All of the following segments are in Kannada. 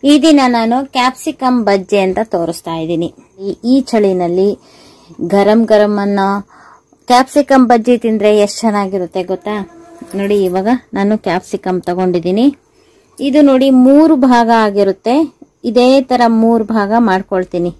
ಈ ದಿನ ನಾನು ಕ್ಯಾಪ್ಸಿಕಮ್ ಬಜ್ಜಿ ಅಂತ ತೋರಿಸ್ತಾ ಇದ್ದೀನಿ. ಈ ಚಳಿನಲ್ಲಿ ಗರಂ ಗರಂ ಅನ್ನ ಕ್ಯಾಪ್ಸಿಕಮ್ ಬಜ್ಜಿ ತಿಂದ್ರೆ ಎಷ್ಟು ಚೆನ್ನಾಗಿರುತ್ತೆ ಗೊತ್ತಾ. ನೋಡಿ ಇವಾಗ ನಾನು ಕ್ಯಾಪ್ಸಿಕಮ್ ತಗೊಂಡಿದ್ದೀನಿ. ಇದು ನೋಡಿ 3 ಭಾಗ ಆಗಿರುತ್ತೆ. ಇದೇ ತರ 3 ಭಾಗ ಮಾಡ್ಕೊಳ್ತೀನಿ.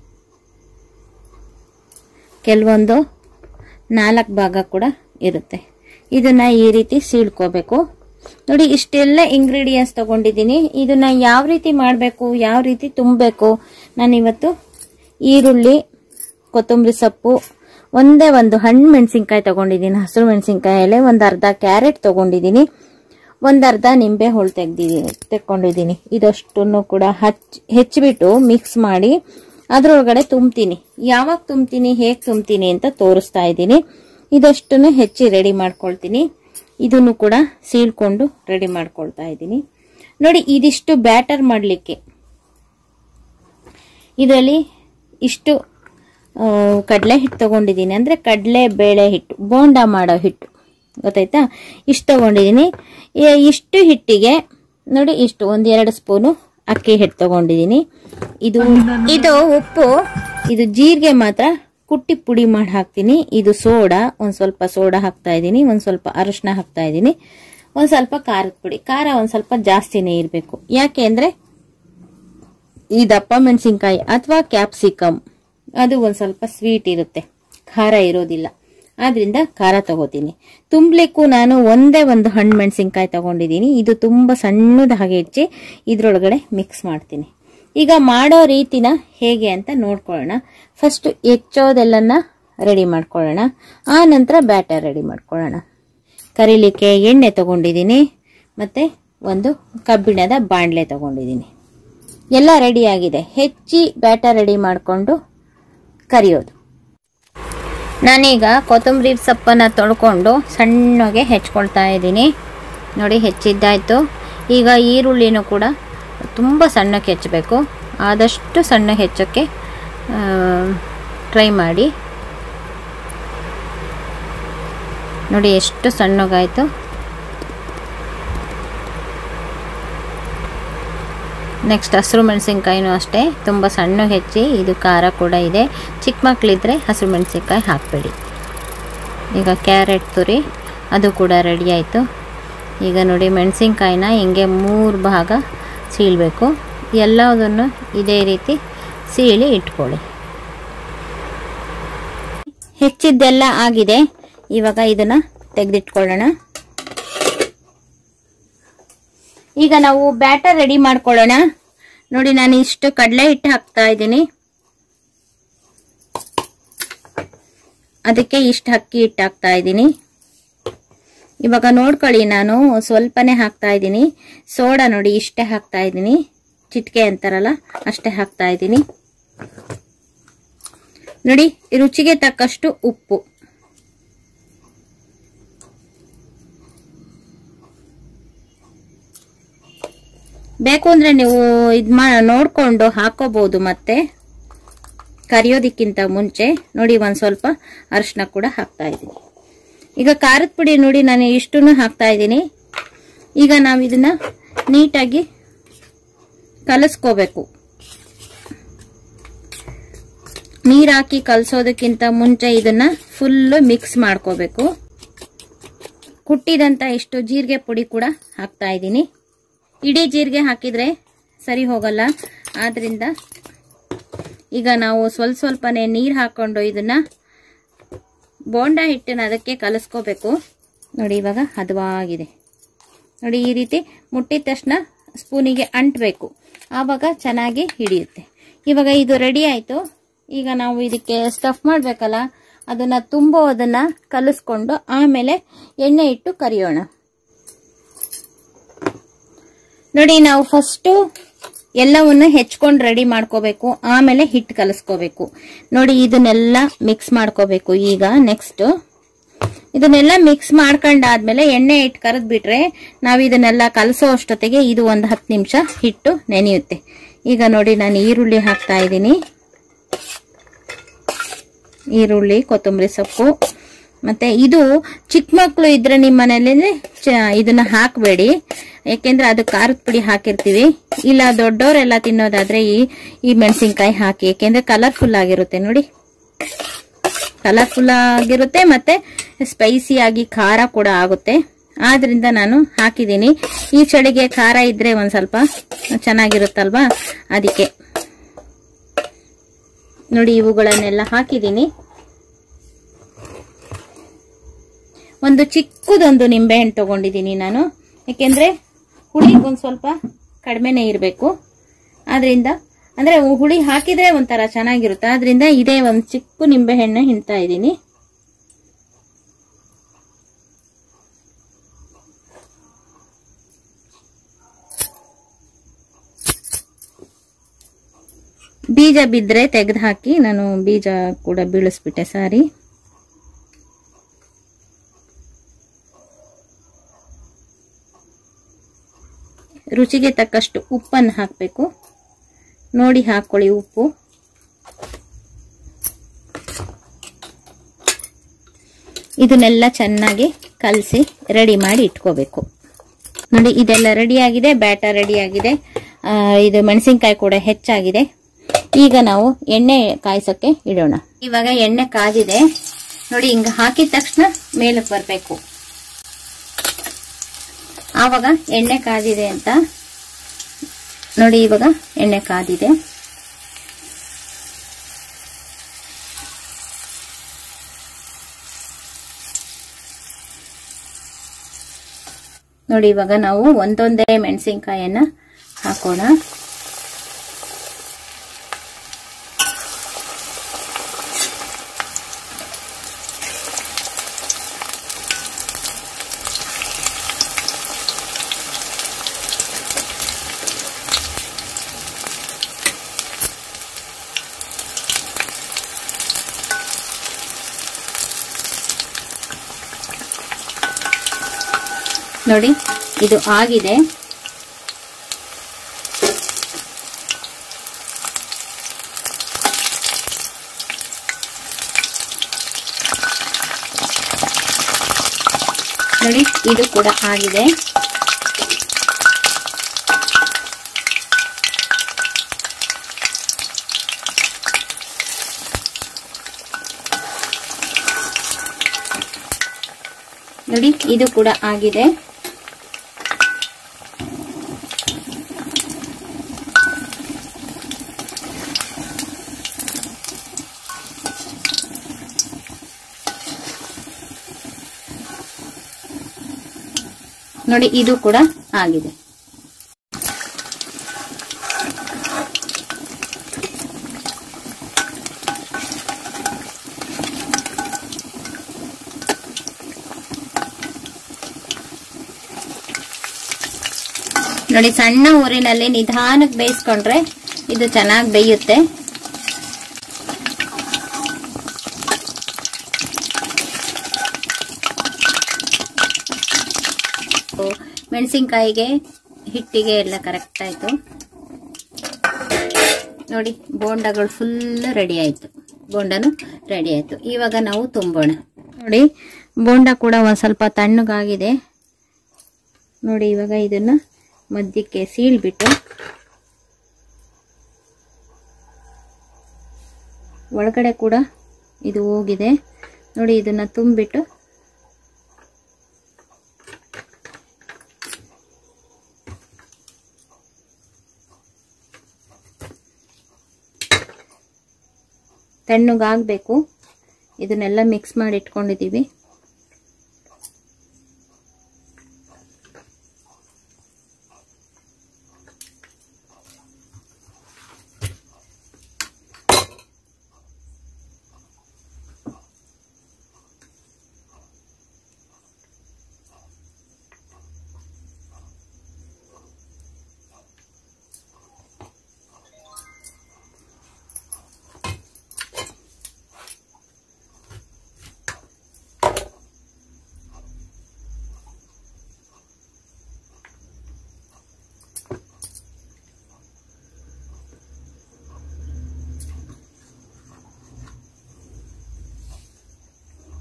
ಕೆಲವೊಂದು 4 ಭಾಗ ಕೂಡ ಇರುತ್ತೆ. ಇದನ್ನ ಈ ರೀತಿ ಸೀಳ್ಕೋಬೇಕು. ನೋಡಿ ಇಷ್ಟೆಲ್ಲ ಇಂಗ್ರೀಡಿಯೆಂಟ್ಸ್ ತಗೊಂಡಿದ್ದೀನಿ. ಇದನ್ನ ಯಾವ ರೀತಿ ಮಾಡಬೇಕು, ಯಾವ ರೀತಿ ತುಂಬಬೇಕು, ನಾನು ಇವತ್ತು ಈರುಳ್ಳಿ, ಕೊತ್ತಂಬರಿ ಸೊಪ್ಪು, ಒಂದೇ ಒಂದು ಹಣ್ಣು ಮೆಣಸಿನ್ಕಾಯಿ ತಗೊಂಡಿದ್ದೀನಿ, ಹಸಿರು ಮೆಣಸಿನ್ಕಾಯಲ್ಲಿ ಒಂದು ಅರ್ಧ ಕ್ಯಾರೆಟ್ ತಗೊಂಡಿದ್ದೀನಿ, ಒಂದು ಅರ್ಧ ನಿಂಬೆ ಹೋಳು ತೆಕ್ಕೊಂಡಿದ್ದೀನಿ. ಇದಷ್ಟನ್ನು ಕೂಡ ಹೆಚ್ಚಿಬಿಟ್ಟು ಮಿಕ್ಸ್ ಮಾಡಿ ಅದ್ರೊಳಗಡೆ ತುಂಬ್ತೀನಿ. ಯಾವಾಗ ತುಂಬ್ತೀನಿ, ಹೇಗೆ ತುಂಬ್ತೀನಿ ಅಂತ ತೋರಿಸ್ತಾ ಇದ್ದೀನಿ. ಇದಷ್ಟನ್ನು ಹೆಚ್ಚಿ ರೆಡಿ ಮಾಡ್ಕೊಳ್ತೀನಿ. ಇದನ್ನು ಕೂಡ ಸೀಳ್ಕೊಂಡು ರೆಡಿ ಮಾಡ್ಕೊಳ್ತಾ ಇದ್ದೀನಿ. ನೋಡಿ ಇದಿಷ್ಟು ಬ್ಯಾಟರ್ ಮಾಡಲಿಕ್ಕೆ ಇದರಲ್ಲಿ ಇಷ್ಟು ಕಡಲೆ ಹಿಟ್ಟು ತಗೊಂಡಿದ್ದೀನಿ. ಅಂದ್ರೆ ಕಡಲೆ ಬೇಳೆ ಹಿಟ್ಟು, ಬೋಂಡಾ ಮಾಡೋ ಹಿಟ್ಟು, ಗೊತ್ತಾಯ್ತಾ? ಇಷ್ಟು ತಗೊಂಡಿದ್ದೀನಿ. ಇಷ್ಟು ಹಿಟ್ಟಿಗೆ ನೋಡಿ ಇಷ್ಟು 1-2 ಸ್ಪೂನು ಅಕ್ಕಿ ಹಿಟ್ಟು ತಗೊಂಡಿದ್ದೀನಿ. ಇದು ಉಪ್ಪು, ಇದು ಜೀರಿಗೆ ಮಾತ್ರ ಕುಟ್ಟಿ ಪುಡಿ ಮಾಡಿ ಹಾಕ್ತೀನಿ. ಇದು ಸೋಡಾ, ಒಂದ್ ಸ್ವಲ್ಪ ಸೋಡಾ ಹಾಕ್ತಾ ಇದ್ದೀನಿ, ಒಂದ್ ಸ್ವಲ್ಪ ಅರಿಶಿನ ಹಾಕ್ತಾ ಇದ್ದೀನಿ, ಒಂದ್ ಸ್ವಲ್ಪ ಖಾರದ ಪುಡಿ. ಖಾರ ಒಂದ್ ಸ್ವಲ್ಪ ಜಾಸ್ತಿನೇ ಇರಬೇಕು. ಯಾಕೆ ಅಂದ್ರೆ ಈ ದಪ್ಪ ಮೆಣಸಿನ್ಕಾಯಿ ಅಥವಾ ಕ್ಯಾಪ್ಸಿಕಮ್ ಅದು ಒಂದ್ ಸ್ವಲ್ಪ ಸ್ವೀಟ್ ಇರುತ್ತೆ, ಖಾರ ಇರೋದಿಲ್ಲ. ಆದ್ರಿಂದ ಖಾರ ತಗೋತೀನಿ. ತುಂಬಲಿಕ್ಕೂ ನಾನು ಒಂದೇ ಒಂದು ಹಣ್ಣು ಮೆಣಸಿನ್ಕಾಯಿ ತಗೊಂಡಿದ್ದೀನಿ. ಇದು ತುಂಬಾ ಸಣ್ಣದ ಹಾಗೆ ಹೆಚ್ಚಿ ಇದ್ರೊಳಗಡೆ ಮಿಕ್ಸ್ ಮಾಡ್ತೀನಿ. ಈಗ ಮಾಡೋ ರೀತಿನ ಹೇಗೆ ಅಂತ ನೋಡ್ಕೊಳ್ಳೋಣ. ಫಸ್ಟ್ ಹೆಚ್ಚೋದೆಲ್ಲನ ರೆಡಿ ಮಾಡ್ಕೊಳ್ಳೋಣ, ಆ ನಂತರ ಬ್ಯಾಟರ್ ರೆಡಿ ಮಾಡ್ಕೊಳ್ಳೋಣ. ಕರಿಲಿಕ್ಕೆ ಎಣ್ಣೆ ತಗೊಂಡಿದ್ದೀನಿ, ಮತ್ತೆ ಒಂದು ಕಬ್ಬಿಣದ ಬಾಣಲೆ ತಗೊಂಡಿದ್ದೀನಿ. ಎಲ್ಲ ರೆಡಿ ಆಗಿದೆ. ಹೆಚ್ಚಿ ಬ್ಯಾಟರ್ ರೆಡಿ ಮಾಡಿಕೊಂಡು ಕರಿಯೋದು. ನಾನೀಗ ಕೊತ್ತಂಬರಿ ಸೊಪ್ಪನ್ನು ತೊಳ್ಕೊಂಡು ಸಣ್ಣಗೆ ಹೆಚ್ಕೊಳ್ತಾ ಇದ್ದೀನಿ. ನೋಡಿ ಹೆಚ್ಚಿದ್ದಾಯ್ತು. ಈಗ ಈರುಳ್ಳಿನೂ ಕೂಡ ತುಂಬ ಸಣ್ಣಕ್ಕೆ ಹೆಚ್ಚಬೇಕು. ಆದಷ್ಟು ಸಣ್ಣ ಹೆಚ್ಚೋಕ್ಕೆ ಟ್ರೈ ಮಾಡಿ. ನೋಡಿ ಎಷ್ಟು ಸಣ್ಣಗಾಯಿತು. ನೆಕ್ಸ್ಟ್ ಹಸಿರು ಮೆಣಸಿನ್ಕಾಯಿನೂ ಅಷ್ಟೇ ತುಂಬ ಸಣ್ಣ ಹೆಚ್ಚಿ. ಇದು ಖಾರ ಕೂಡ ಇದೆ. ಚಿಕ್ಕ ಮಕ್ಕಳಿದ್ರೆ ಹಸಿರು ಮೆಣಸಿನ್ಕಾಯಿ ಹಾಕಬೇಡಿ. ಈಗ ಕ್ಯಾರೆಟ್ ತುರಿ ಅದು ಕೂಡ ರೆಡಿ ಆಯಿತು. ಈಗ ನೋಡಿ ಮೆಣಸಿನ್ಕಾಯಿನ ಹಿಂಗೆ 3 ಭಾಗ ಸೀಳಬೇಕು. ಎಲ್ಲದನ್ನು ಇದೇ ರೀತಿ ಸೀಳಿ ಇಟ್ಕೊಳ್ಳಿ. ಹೆಚ್ಚಿದ್ದೆಲ್ಲ ಆಗಿದೆ. ಇವಾಗ ಇದನ್ನ ತೆಗೆದಿಟ್ಕೊಳ್ಳೋಣ. ಈಗ ನಾವು ಬ್ಯಾಟರ್ ರೆಡಿ ಮಾಡ್ಕೊಳ್ಳೋಣ. ನೋಡಿ ನಾನು ಇಷ್ಟು ಕಡಲೆ ಹಿಟ್ಟು ಹಾಕ್ತಾ ಇದ್ದೀನಿ, ಅದಕ್ಕೆ ಇಷ್ಟು ಅಕ್ಕಿ ಹಿಟ್ಟು ಹಾಕ್ತಾ ಇದ್ದೀನಿ. ಇವಾಗ ನೋಡ್ಕೊಳ್ಳಿ, ನಾನು ಸ್ವಲ್ಪನೇ ಹಾಕ್ತಾ ಇದ್ದೀನಿ. ಸೋಡಾ ನೋಡಿ ಇಷ್ಟೇ ಹಾಕ್ತಾ ಇದ್ದೀನಿ, ಚಿಟಿಕೆ ಅಂತಾರಲ್ಲ ಅಷ್ಟೇ ಹಾಕ್ತಾ ಇದ್ದೀನಿ. ನೋಡಿ ರುಚಿಗೆ ತಕ್ಕಷ್ಟು ಉಪ್ಪು. ಬೇಕು ಅಂದ್ರೆ ನೀವು ನೋಡ್ಕೊಂಡು ಹಾಕೋಬಹುದು ಮತ್ತೆ ಕರಿಯೋದಕ್ಕಿಂತ ಮುಂಚೆ. ನೋಡಿ ಒಂದ್ ಸ್ವಲ್ಪ ಅರಿಶಿನ ಕೂಡ ಹಾಕ್ತಾ ಇದ್ದೀನಿ. ಈಗ ಖಾರದ ಪುಡಿ ನೋಡಿ ನಾನು ಇಷ್ಟನ್ನು ಹಾಕ್ತಾ ಇದ್ದೀನಿ. ಈಗ ನಾವು ಇದನ್ನ ನೀಟಾಗಿ ಕಲಸ್ಕೋಬೇಕು. ನೀರ್ ಹಾಕಿ ಕಲಸೋದಕ್ಕಿಂತ ಮುಂಚೆ ಇದನ್ನ ಫುಲ್ ಮಿಕ್ಸ್ ಮಾಡ್ಕೋಬೇಕು. ಕುಟ್ಟಿದಂತ ಇಷ್ಟು ಜೀರಿಗೆ ಪುಡಿ ಕೂಡ ಹಾಕ್ತಾ ಇದ್ದೀನಿ. ಇಡೀ ಜೀರಿಗೆ ಹಾಕಿದ್ರೆ ಸರಿ ಹೋಗಲ್ಲ, ಆದ್ರಿಂದ ಈಗ ನಾವು ಸ್ವಲ್ಪನೇ ನೀರು ಹಾಕೊಂಡು ಇದನ್ನ ಬೋಂಡಾ ಹಿಟ್ಟನ್ನ ಅದಕ್ಕೆ ಕಲಸ್ಕೋಬೇಕು. ನೋಡಿ ಇವಾಗ ಹದವಾಗಿದೆ. ನೋಡಿ ಈ ರೀತಿ ಮುಟ್ಟಿದ ತಕ್ಷಣ ಸ್ಪೂನಿಗೆ ಅಂಟಬೇಕು, ಆವಾಗ ಚೆನ್ನಾಗಿ ಹಿಡಿಯುತ್ತೆ. ಇವಾಗ ಇದು ರೆಡಿ ಆಯ್ತು. ಈಗ ನಾವು ಇದಕ್ಕೆ ಸ್ಟಫ್ ಮಾಡಬೇಕಲ್ಲ, ಅದನ್ನ ತುಂಬೋದನ್ನ ಕಲಿಸ್ಕೊಂಡು ಆಮೇಲೆ ಎಣ್ಣೆ ಇಟ್ಟು ಕರಿಯೋಣ. ನೋಡಿ ನಾವು ಫಸ್ಟ್ ಎಲ್ಲವನ್ನು ಹೆಚ್ಕೊಂಡು ರೆಡಿ ಮಾಡ್ಕೋಬೇಕು, ಆಮೇಲೆ ಹಿಟ್ಟು ಕಲಿಸ್ಕೋಬೇಕು. ನೋಡಿ ಇದನ್ನೆಲ್ಲ ಮಿಕ್ಸ್ ಮಾಡ್ಕೋಬೇಕು. ಈಗ ನೆಕ್ಸ್ಟ್ ಇದನ್ನೆಲ್ಲ ಮಿಕ್ಸ್ ಮಾಡ್ಕೊಂಡಾದ್ಮೇಲೆ ಎಣ್ಣೆ ಇಟ್ಟು ಕರೆದ್ ಬಿಟ್ರೆ ನಾವು ಇದನ್ನೆಲ್ಲ ಕಲಸೋ ಅಷ್ಟೊತ್ತಿಗೆ ಇದು ಒಂದು 10 ನಿಮಿಷ ಹಿಟ್ಟು ನೆನೆಯುತ್ತೆ. ಈಗ ನೋಡಿ ನಾನು ಈರುಳ್ಳಿ ಹಾಕ್ತಾ ಇದ್ದೀನಿ. ಈರುಳ್ಳಿ, ಕೊತ್ತಂಬರಿ ಸೊಪ್ಪು, ಮತ್ತೆ ಇದು ಚಿಕ್ಕ ಮಕ್ಕಳು ಇದ್ರೆ ನಿಮ್ಮ ಮನೆಯಲ್ಲಿ ಇದನ್ನ ಹಾಕಬೇಡಿ, ಯಾಕೆಂದ್ರೆ ಅದು ಖಾರದ ಪುಡಿ ಹಾಕಿರ್ತೀವಿ. ಇಲ್ಲ ದೊಡ್ಡವರೆಲ್ಲ ತಿನ್ನೋದಾದ್ರೆ ಈ ಮೆಣಸಿನ್ಕಾಯಿ ಹಾಕಿ, ಯಾಕೆಂದ್ರೆ ಕಲರ್ಫುಲ್ ಆಗಿರುತ್ತೆ ನೋಡಿ, ಕಲರ್ಫುಲ್ ಆಗಿರುತ್ತೆ ಮತ್ತೆ ಸ್ಪೈಸಿ ಆಗಿ ಖಾರ ಕೂಡ ಆಗುತ್ತೆ. ಆದ್ರಿಂದ ನಾನು ಹಾಕಿದ್ದೀನಿ. ಈ ಚಳಿಗೆ ಖಾರ ಇದ್ರೆ ಒಂದ್ ಸ್ವಲ್ಪ ಚೆನ್ನಾಗಿರುತ್ತಲ್ವಾ, ಅದಕ್ಕೆ ನೋಡಿ ಇವುಗಳನ್ನೆಲ್ಲ ಹಾಕಿದ್ದೀನಿ. ಒಂದು ಚಿಕ್ಕದೊಂದು ನಿಂಬೆಹಣ್ಣು ತಗೊಂಡಿದ್ದೀನಿ ನಾನು, ಯಾಕೆಂದ್ರೆ ಹುಳಿ ಒಂದ್ ಸ್ವಲ್ಪ ಕಡಿಮೆನೆ ಇರಬೇಕು. ಆದ್ರಿಂದ ಅಂದ್ರೆ ಹುಳಿ ಹಾಕಿದ್ರೆ ಒಂಥರ ಚೆನ್ನಾಗಿರುತ್ತೆ. ಆದ್ರಿಂದ ಇದೇ ಒಂದು ಚಿಕ್ಕ ನಿಂಬೆಹಣ್ಣು ಹಿಂಡ್ತಾ ಇದ್ದೀನಿ. ಬೀಜ ಬಿದ್ರೆ ತೆಗೆದು ಹಾಕಿ, ನಾನು ಬೀಜ ಕೂಡ ಬೀಳಿಸ್ಬಿಟ್ಟೆ, ಸಾರಿ. ರುಚಿಗೆ ತಕ್ಕಷ್ಟು ಉಪ್ಪನ್ನು ಹಾಕಬೇಕು, ನೋಡಿ ಹಾಕೊಳ್ಳಿ ಉಪ್ಪು. ಇದನ್ನೆಲ್ಲ ಚೆನ್ನಾಗಿ ಕಲಸಿ ರೆಡಿ ಮಾಡಿ ಇಟ್ಕೋಬೇಕು. ನೋಡಿ ಇದೆಲ್ಲ ರೆಡಿ ಆಗಿದೆ, ಬ್ಯಾಟರ್ ರೆಡಿ ಆಗಿದೆ. ಇದು ಮೆಣಸಿನ್ಕಾಯಿ ಕೂಡ ಹೆಚ್ಚಾಗಿದೆ. ಈಗ ನಾವು ಎಣ್ಣೆ ಕಾಯಿಸೋಕೆ ಇಡೋಣ. ಇವಾಗ ಎಣ್ಣೆ ಕಾದಿದೆ ನೋಡಿ, ಹಿಂಗ ಹಾಕಿದ ತಕ್ಷಣ ಮೇಲಕ್ಕೆ ಬರಬೇಕು. ಆವಾಗ ಎಣ್ಣೆ ಕಾದಿದೆ ಅಂತ ನೋಡಿ. ಇವಾಗ ಎಣ್ಣೆ ಕಾದಿದೆ. ನೋಡಿ ಇವಾಗ ನಾವು ಒಂದೊಂದೇ ಮೆಣಸಿನ್ಕಾಯನ್ನ ಹಾಕೋಣ. ನೋಡಿ ಇದು ಆಗಿದೆ. ನೋಡಿ ಇದು ಕೂಡ ಆಗಿದೆ. ನೋಡಿ ಇದು ಕೂಡ ಆಗಿದೆ. ನೋಡಿ ಇದು ಕೂಡ ಆಗಿದೆ. ನೋಡಿ ಸಣ್ಣ ಊರಿನಲ್ಲಿ ನಿಧಾನಕ್ಕೆ ಬೇಯಿಸ್ಕೊಂಡ್ರೆ ಇದು ಚೆನ್ನಾಗಿ ಬೇಯುತ್ತೆ. ಮೆಣಸಿನ್ಕಾಯಿಗೆ ಹಿಟ್ಟಿಗೆ ಎಲ್ಲ ಕರೆಕ್ಟ್ ಆಯ್ತು. ನೋಡಿ ಬೋಂಡಗಳು ಫುಲ್ ರೆಡಿ ಆಯ್ತು, ಬೋಂಡನು ರೆಡಿ ಆಯ್ತು. ಇವಾಗ ನಾವು ತುಂಬೋಣ. ನೋಡಿ ಬೋಂಡ ಕೂಡ ಒಂದ್ ಸ್ವಲ್ಪ ತಣ್ಣಗಾಗಿದೆ. ನೋಡಿ ಇವಾಗ ಇದನ್ನ ಮಧ್ಯಕ್ಕೆ ಸೀಳ್ಬಿಟ್ಟು ಒಳಗಡೆ ಕೂಡ ಇದು ಹೋಗಿದೆ. ನೋಡಿ ಇದನ್ನ ತುಂಬಿಟ್ಟು ತಣ್ಣಗಾಗಬೇಕು. ಇದನ್ನೆಲ್ಲ ಮಿಕ್ಸ್ ಮಾಡಿ ಇಟ್ಕೊಂಡಿದ್ದೀವಿ.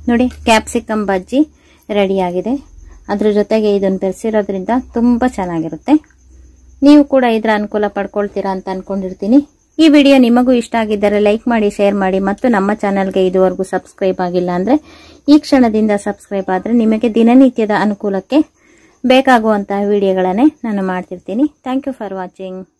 ನೋಡಿ ಕ್ಯಾಪ್ಸಿಕಮ್ ಬಜ್ಜಿ ರೆಡಿಯಾಗಿದೆ. ಅದ್ರ ಜೊತೆಗೆ ಇದನ್ನು ಬೆರೆಸಿರೋದ್ರಿಂದ ತುಂಬ ಚೆನ್ನಾಗಿರುತ್ತೆ. ನೀವು ಕೂಡ ಇದರ ಅನುಕೂಲ ಪಡ್ಕೊಳ್ತೀರಾ ಅಂತ ಅನ್ಕೊಂಡಿರ್ತೀನಿ. ಈ ವಿಡಿಯೋ ನಿಮಗೂ ಇಷ್ಟ ಆಗಿದ್ದರೆ ಲೈಕ್ ಮಾಡಿ, ಶೇರ್ ಮಾಡಿ ಮತ್ತು ನಮ್ಮ ಚಾನಲ್ಗೆ ಇದುವರೆಗೂ ಸಬ್ಸ್ಕ್ರೈಬ್ ಆಗಿಲ್ಲ ಅಂದರೆ ಈ ಕ್ಷಣದಿಂದ ಸಬ್ಸ್ಕ್ರೈಬ್ ಆದರೆ ನಿಮಗೆ ದಿನನಿತ್ಯದ ಅನುಕೂಲಕ್ಕೆ ಬೇಕಾಗುವಂತಹ ವಿಡಿಯೋಗಳನ್ನೇ ನಾನು ಮಾಡ್ತಿರ್ತೀನಿ. Thank you for watching.